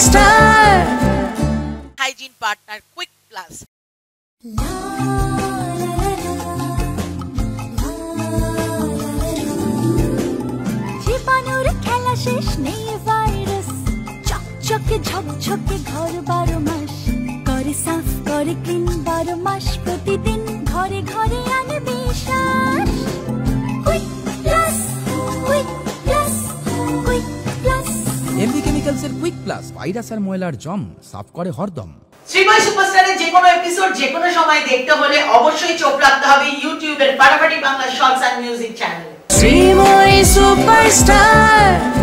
superstar. Hygiene partner Quick Plus. জীবাণুর খেলা শেষ নেই ভাইরাস, চকচকে ঝকঝকে ঘর 12 মাস করে সাফ করে ক্লিন 12 মাস প্রতিদিন ঘরে ঘরে আনে বিশ্বাস। Quick plus, quick plus, quick plus. MB কেমিক্যালসের কুইক প্লাস ভাইরাস আর ময়লার জম সাফ করে হরদম। শ্রীময় সুপারস্টারের যে কোনো এপিসোড যে কোনো সময় দেখতে হলে অবশ্যই চোখ রাখতে হবে ইউটিউবের ফাটাফাটি বাংলা শর্টস এন্ড মিউজিক চ্যানেলে। শ্রীময় সুপারস্টার।